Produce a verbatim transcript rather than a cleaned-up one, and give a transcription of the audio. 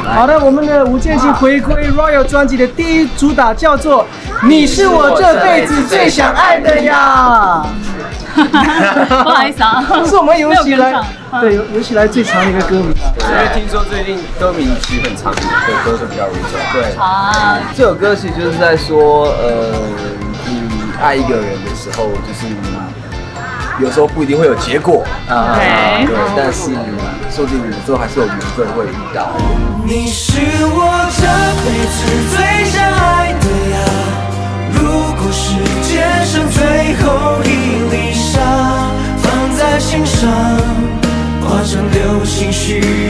好的，我们的吴建琴回归 Royal 专辑的第一主打叫做《你是我这辈子最想爱的呀》。 不好意思啊， 是我们有史以来对有有史以来最长的一个歌名啊。 因为听说最近歌名其实很长的歌就比较容易走。对啊， 这首歌其实就是在说，呃，你爱一个人的时候，就是有时候不一定会有结果啊，对，但是说不定有时候还是有缘分会遇到。 你是我这辈子最想爱的呀，如果世界上最后一粒沙放在心上，化成流星许